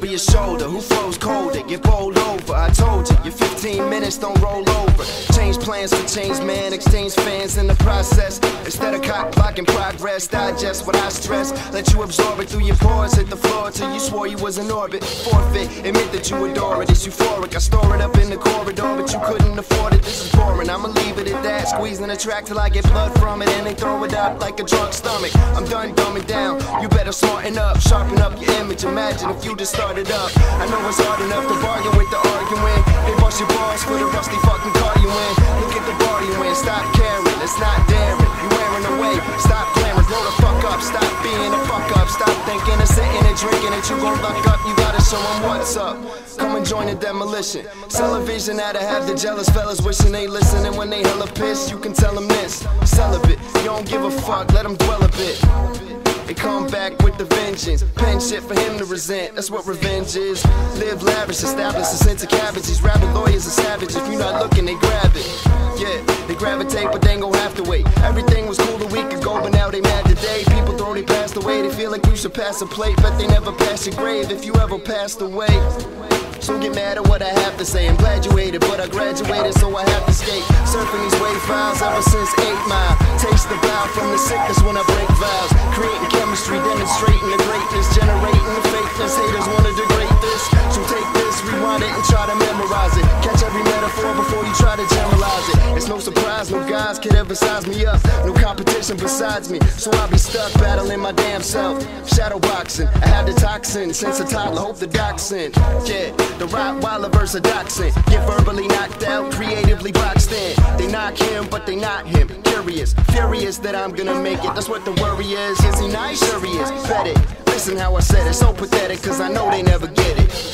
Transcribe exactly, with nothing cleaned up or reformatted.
your shoulder? Who flows colder? Get bowled over. I told you, your fifteen minutes don't roll over. Change plans for change, man. Exchange fans in the process. Instead of cock blocking progress, digest what I stress. Let you absorb it through your pores. Hit the floor till you swore you was in orbit. Forfeit, admit that you adore it. It's euphoric. I store it up in the corridor, but you couldn't afford it. This is boring. I'ma leave it at that. Squeezing the track till I get blood from it, and they throw it up like a drunk stomach. I'm done dumbing down. You better smarten up, sharpen up your image. Imagine if you just started up. I know it's hard enough to bargain with the arguing. They bust your balls for the rusty fucking car you in. Look at the bar you in. Stop caring. It's not daring. You wearing away. Stop glamour. Grow the fuck up. Stop being a fuck up. Stop thinking and sitting and drinking that you gon' luck up. You gotta show them what's up. Come and join the demolition. Sell a vision how to have the jealous fellas wishing they listen. And when they hella pissed, you can tell them this. Celibate. You don't give a fuck. Let them dwell a bit. They come back with the vengeance. Pen shit for him to resent. That's what revenge is. Live lavish, establish a sense of cabbage. These rabid lawyers are savage. If you're not looking, they grab it. Yeah, they gravitate, but they ain't gon' have to wait. Everything was cool a week ago, but now they mad today. People throw they passed away. They feel like you should pass a plate, but they never pass your grave if you ever passed away. So get mad at what I have to say. I'm glad you hated, but I graduated, so I have to skate. Surfing these wave files ever since eight mile. Taste the bow from the sickness when I break vows. Creating chemistry, demonstrating the greatness. Generating the fakeness, haters wanna degrade this. So take this, rewind it and try to memorize it. Catch every metaphor before you try to generalize it. It's no surprise, no guys could ever size me up. No competition besides me, so I'll be stuck battling my damn self. Shadow boxing, I had the toxin since a toddler, hope the dachshund. Yeah, the Rottweiler versus a dachshund. Get verbally knocked out, creatively boxed in. They knock him, but they not him. Curious, furious that I'm gonna make it. That's what the worry is. Is he nice? Sure he is. Bet it. Listen how I said it, so pathetic, cause I know they never get it.